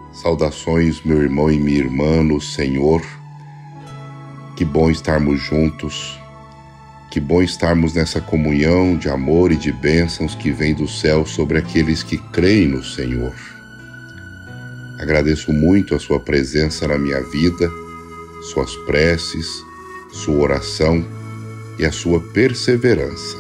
Saudações, meu irmão e minha irmã no Senhor. Que bom estarmos juntos. Que bom estarmos nessa comunhão de amor e de bênçãos que vem do céu sobre aqueles que creem no Senhor. Agradeço muito a sua presença na minha vida, suas preces, sua oração e a sua perseverança.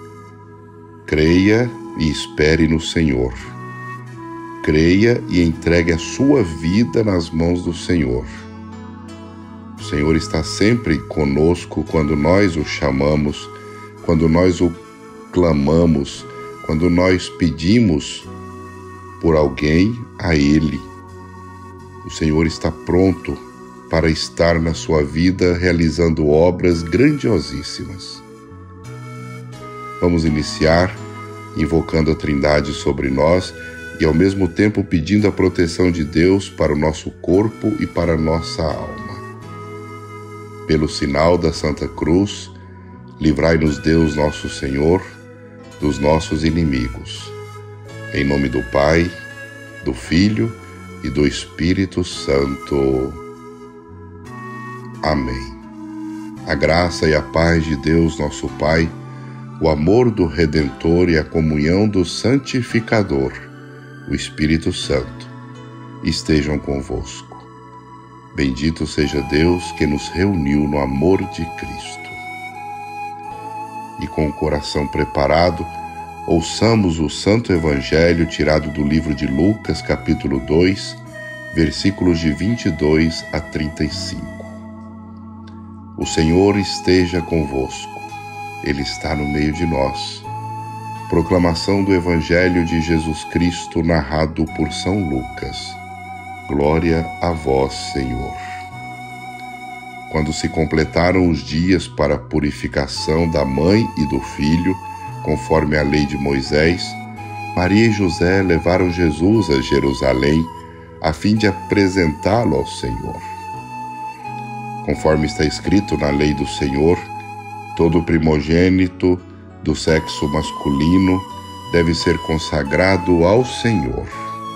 Creia e espere no Senhor. Creia e entregue a sua vida nas mãos do Senhor. O Senhor está sempre conosco quando nós o chamamos, quando nós o clamamos, quando nós pedimos por alguém a Ele. O Senhor está pronto para estar na sua vida realizando obras grandiosíssimas. Vamos iniciar invocando a Trindade sobre nós e ao mesmo tempo pedindo a proteção de Deus para o nosso corpo e para a nossa alma. Pelo sinal da Santa Cruz, livrai-nos Deus nosso Senhor dos nossos inimigos. Em nome do Pai, do Filho e do Espírito Santo. Amém. A graça e a paz de Deus nosso Pai, o amor do Redentor e a comunhão do Santificador, o Espírito Santo, estejam convosco. Bendito seja Deus que nos reuniu no amor de Cristo. E com o coração preparado, ouçamos o Santo Evangelho tirado do livro de Lucas, capítulo 2, versículos de 22 a 35. O Senhor esteja convosco. Ele está no meio de nós. Proclamação do Evangelho de Jesus Cristo narrado por São Lucas. Glória a vós, Senhor. Quando se completaram os dias para a purificação da mãe e do filho, conforme a lei de Moisés, Maria e José levaram Jesus a Jerusalém, a fim de apresentá-lo ao Senhor. Conforme está escrito na lei do Senhor, todo primogênito do sexo masculino deve ser consagrado ao Senhor.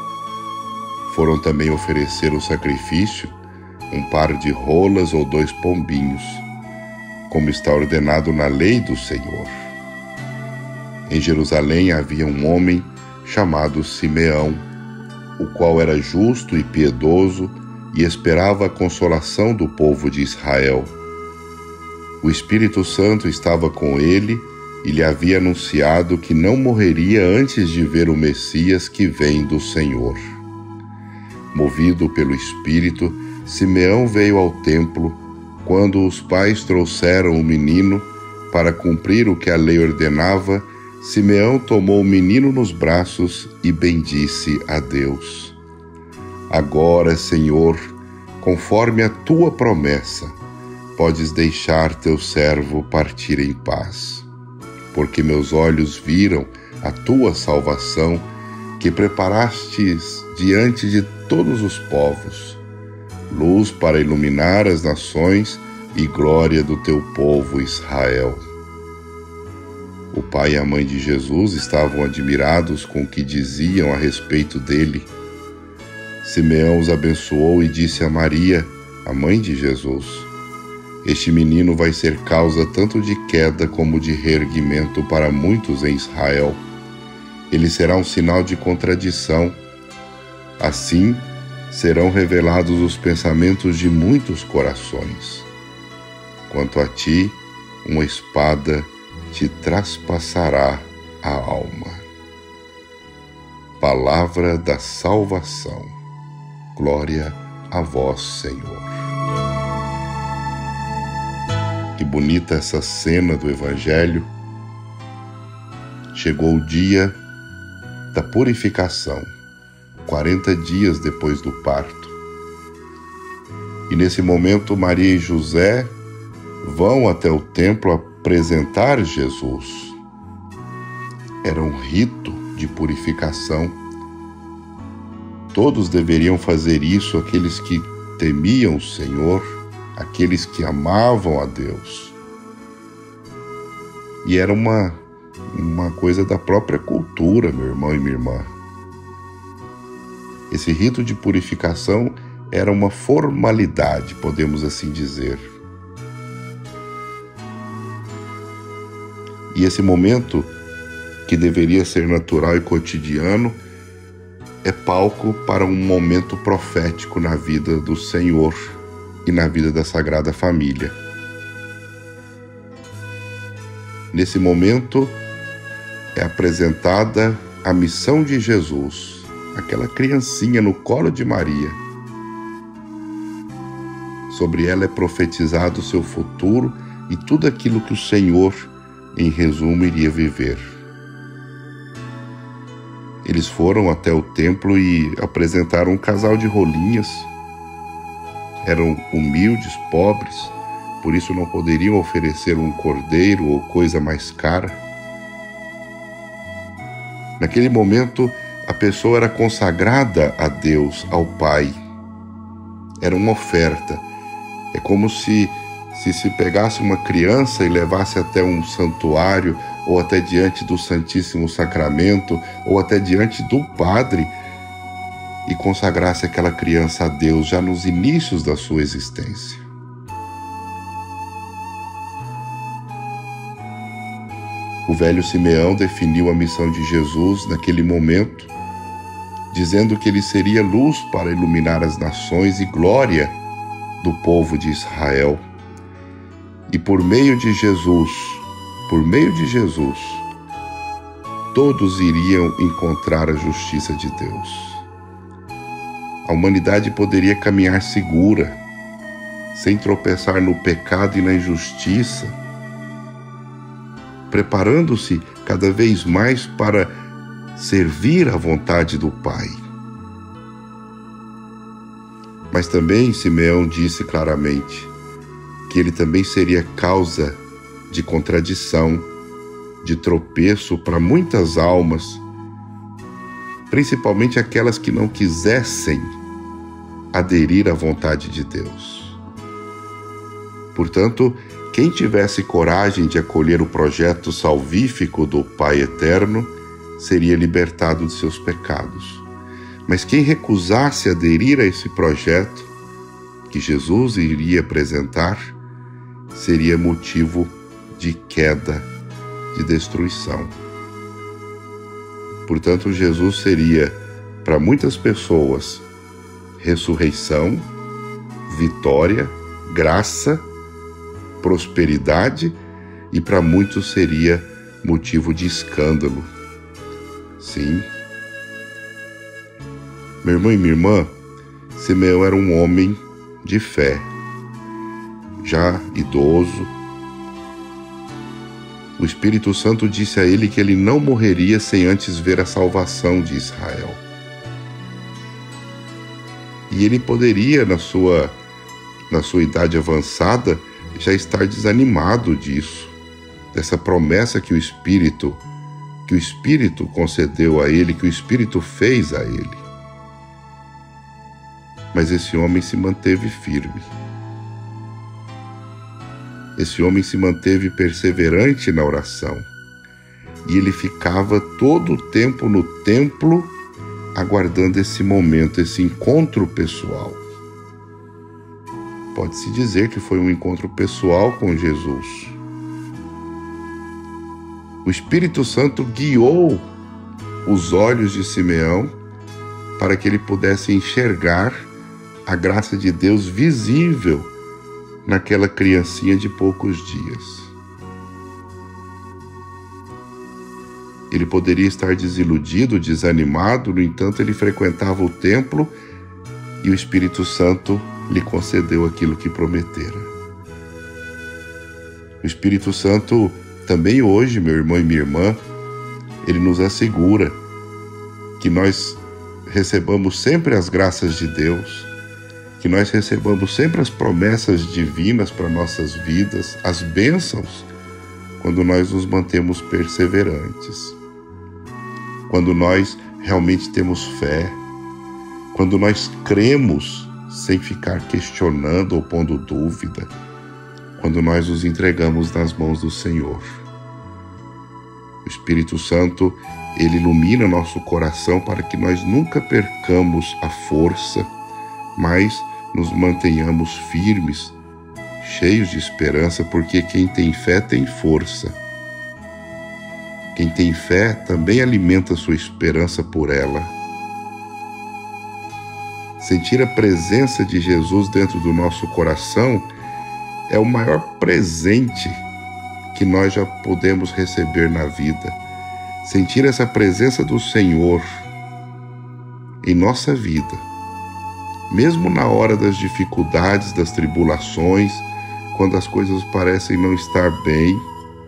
Foram também oferecer o sacrifício, um par de rolas ou 2 pombinhos, como está ordenado na lei do Senhor. Em Jerusalém havia um homem chamado Simeão, o qual era justo e piedoso e esperava a consolação do povo de Israel. O Espírito Santo estava com ele e lhe havia anunciado que não morreria antes de ver o Messias que vem do Senhor. Movido pelo Espírito, Simeão veio ao templo quando os pais trouxeram o menino para cumprir o que a lei ordenava. Simeão tomou o menino nos braços e bendisse a Deus. Agora, Senhor, conforme a tua promessa, podes deixar teu servo partir em paz. Porque meus olhos viram a tua salvação, que preparastes diante de todos os povos, luz para iluminar as nações e glória do teu povo Israel. O pai e a mãe de Jesus estavam admirados com o que diziam a respeito dele. Simeão os abençoou e disse a Maria, a mãe de Jesus: este menino vai ser causa tanto de queda como de reerguimento para muitos em Israel. Ele será um sinal de contradição. Assim, serão revelados os pensamentos de muitos corações. Quanto a ti, uma espada te traspassará a alma. Palavra da salvação. Glória a vós, Senhor. Que bonita essa cena do Evangelho. Chegou o dia da purificação, 40 dias depois do parto. E nesse momento, Maria e José vão até o templo apresentar Jesus. Era um rito de purificação. Todos deveriam fazer isso, aqueles que temiam o Senhor, aqueles que amavam a Deus. E era uma coisa da própria cultura, meu irmão e minha irmã. Esse rito de purificação era uma formalidade, podemos assim dizer. E esse momento, que deveria ser natural e cotidiano, é palco para um momento profético na vida do Senhor e na vida da Sagrada Família. Nesse momento é apresentada a missão de Jesus, aquela criancinha no colo de Maria. Sobre ela é profetizado o seu futuro e tudo aquilo que o Senhor, em resumo, iria viver. Eles foram até o templo e apresentaram um casal de rolinhas. Eram humildes, pobres, por isso não poderiam oferecer um cordeiro ou coisa mais cara. Naquele momento, a pessoa era consagrada a Deus, ao Pai. Era uma oferta. É como se pegasse uma criança e levasse até um santuário, ou até diante do Santíssimo Sacramento, ou até diante do Padre, e consagrasse aquela criança a Deus já nos inícios da sua existência. O velho Simeão definiu a missão de Jesus naquele momento, dizendo que ele seria luz para iluminar as nações e glória do povo de Israel. E por meio de Jesus, todos iriam encontrar a justiça de Deus. A humanidade poderia caminhar segura, sem tropeçar no pecado e na injustiça, preparando-se cada vez mais para servir à vontade do Pai. Mas também Simeão disse claramente que ele também seria causa de contradição, de tropeço para muitas almas, principalmente aquelas que não quisessem aderir à vontade de Deus. Portanto, quem tivesse coragem de acolher o projeto salvífico do Pai Eterno seria libertado de seus pecados. Mas quem recusasse aderir a esse projeto que Jesus iria apresentar seria motivo de queda, de destruição. Portanto, Jesus seria, para muitas pessoas, ressurreição, vitória, graça, prosperidade, e para muitos seria motivo de escândalo. Sim. Meu irmão e minha irmã, Simeão era um homem de fé, já idoso. O Espírito Santo disse a ele que ele não morreria sem antes ver a salvação de Israel. E ele poderia, na sua idade avançada, já estar desanimado disso, dessa promessa que o Espírito concedeu a ele, que o Espírito fez a ele. Mas esse homem se manteve firme. Esse homem se manteve perseverante na oração. E ele ficava todo o tempo no templo, aguardando esse momento, esse encontro pessoal. Pode-se dizer que foi um encontro pessoal com Jesus. O Espírito Santo guiou os olhos de Simeão para que ele pudesse enxergar a graça de Deus visível naquela criancinha de poucos dias. Ele poderia estar desiludido, desanimado, no entanto, ele frequentava o templo e o Espírito Santo lhe concedeu aquilo que prometera. O Espírito Santo também hoje, meu irmão e minha irmã, ele nos assegura que nós recebamos sempre as graças de Deus, que nós recebamos sempre as promessas divinas para nossas vidas, as bênçãos, quando nós nos mantemos perseverantes, quando nós realmente temos fé, quando nós cremos sem ficar questionando ou pondo dúvida, quando nós nos entregamos nas mãos do Senhor. O Espírito Santo, Ele ilumina nosso coração para que nós nunca percamos a força, mas nos mantenhamos firmes, cheios de esperança, porque quem tem fé tem força. Quem tem fé também alimenta sua esperança por ela. Sentir a presença de Jesus dentro do nosso coração é o maior presente que nós já podemos receber na vida. Sentir essa presença do Senhor em nossa vida, mesmo na hora das dificuldades, das tribulações, quando as coisas parecem não estar bem,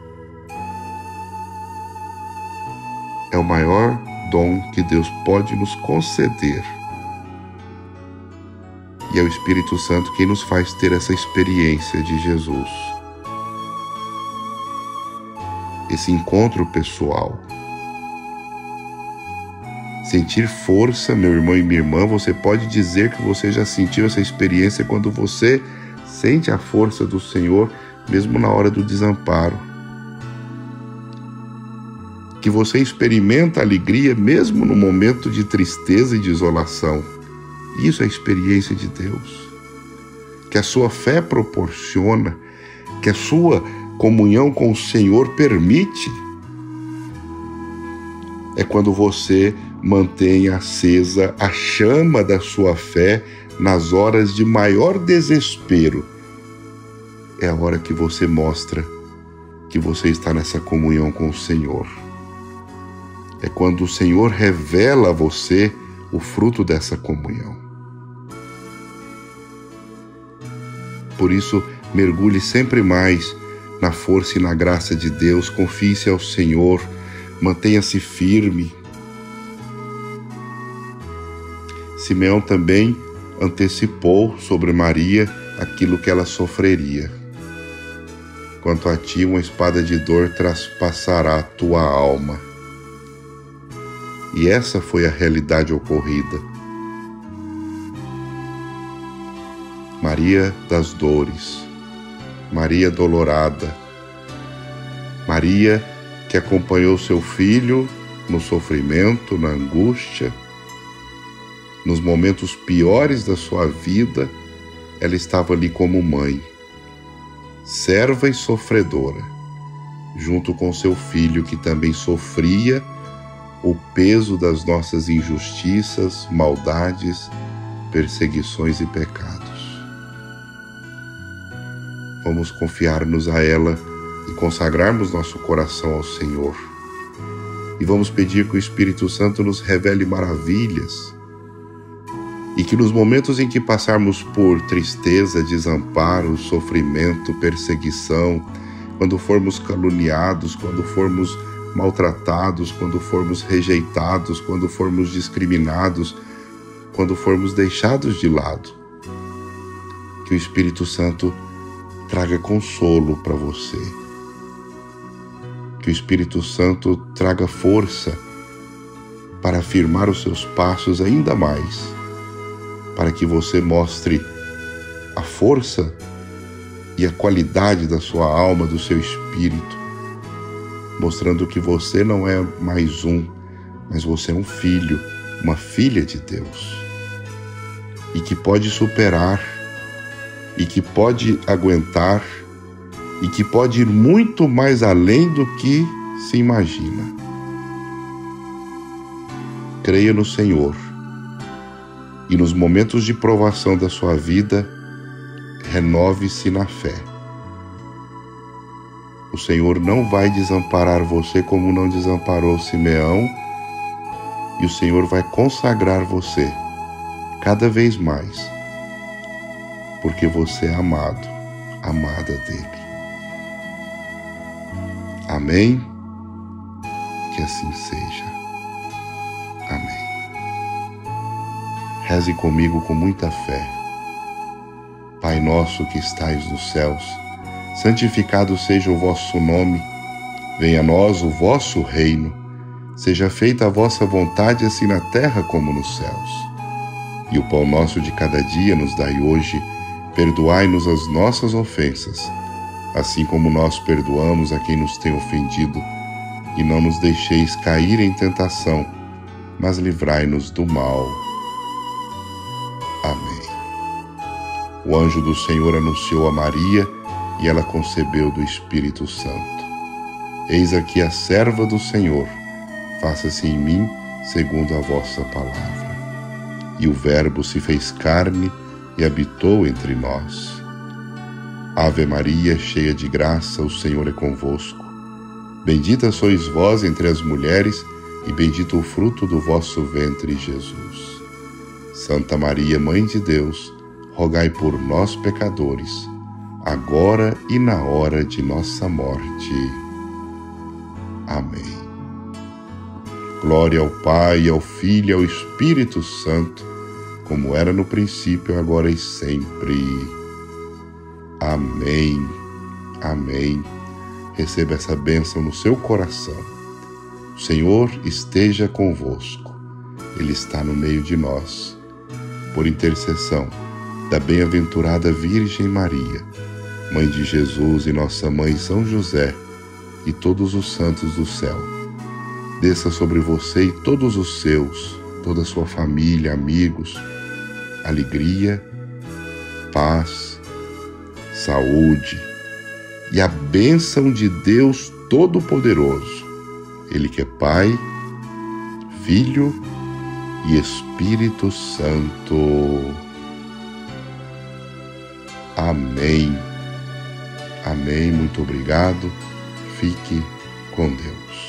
é o maior dom que Deus pode nos conceder. E é o Espírito Santo quem nos faz ter essa experiência de Jesus. Esse encontro pessoal. Sentir força, meu irmão e minha irmã, você pode dizer que você já sentiu essa experiência quando você sente a força do Senhor, mesmo na hora do desamparo. Que você experimenta alegria mesmo no momento de tristeza e de isolação. Isso é a experiência de Deus. Que a sua fé proporciona, que a sua comunhão com o Senhor permite. É quando você mantém acesa a chama da sua fé nas horas de maior desespero. É a hora que você mostra que você está nessa comunhão com o Senhor. É quando o Senhor revela a você o fruto dessa comunhão. Por isso, mergulhe sempre mais na força e na graça de Deus, confie-se ao Senhor, mantenha-se firme. Simeão também antecipou sobre Maria aquilo que ela sofreria. Quanto a ti, uma espada de dor traspassará a tua alma. E essa foi a realidade ocorrida. Maria das dores, Maria dolorada, Maria que acompanhou seu filho no sofrimento, na angústia, nos momentos piores da sua vida, ela estava ali como mãe, serva e sofredora, junto com seu filho que também sofria o peso das nossas injustiças, maldades, perseguições e pecados. Vamos confiar-nos a ela e consagrarmos nosso coração ao Senhor. E vamos pedir que o Espírito Santo nos revele maravilhas e que nos momentos em que passarmos por tristeza, desamparo, sofrimento, perseguição, quando formos caluniados, quando formos maltratados, quando formos rejeitados, quando formos discriminados, quando formos deixados de lado, que o Espírito Santo traga consolo para você. Que o Espírito Santo traga força para afirmar os seus passos ainda mais, para que você mostre a força e a qualidade da sua alma, do seu espírito, mostrando que você não é mais mas você é um filho, uma filha de Deus, e que pode superar, e que pode aguentar, e que pode ir muito mais além do que se imagina. Creia no Senhor, e nos momentos de provação da sua vida, renove-se na fé. O Senhor não vai desamparar você como não desamparou Simeão, e o Senhor vai consagrar você cada vez mais, porque você é amado, amada dele. Amém? Que assim seja. Amém. Reze comigo com muita fé. Pai nosso que estais nos céus, santificado seja o vosso nome, venha a nós o vosso reino, seja feita a vossa vontade assim na terra como nos céus. E o pão nosso de cada dia nos dai hoje, perdoai-nos as nossas ofensas, assim como nós perdoamos a quem nos tem ofendido, e não nos deixeis cair em tentação, mas livrai-nos do mal. Amém. O anjo do Senhor anunciou a Maria, e ela concebeu do Espírito Santo. Eis aqui a serva do Senhor, faça-se em mim segundo a vossa palavra. E o Verbo se fez carne e habitou entre nós. Ave Maria, cheia de graça, o Senhor é convosco. Bendita sois vós entre as mulheres, e bendito o fruto do vosso ventre, Jesus. Santa Maria, Mãe de Deus, rogai por nós, pecadores, agora e na hora de nossa morte. Amém. Glória ao Pai, ao Filho e ao Espírito Santo, como era no princípio, agora e sempre. Amém. Amém. Receba essa bênção no seu coração. O Senhor esteja convosco. Ele está no meio de nós. Por intercessão da bem-aventurada Virgem Maria, Mãe de Jesus e nossa Mãe São José, e todos os santos do céu, desça sobre você e todos os seus, toda a sua família, amigos, alegria, paz, saúde e a bênção de Deus Todo-Poderoso, Ele que é Pai, Filho e Espírito Santo. Amém. Amém. Muito obrigado. Fique com Deus.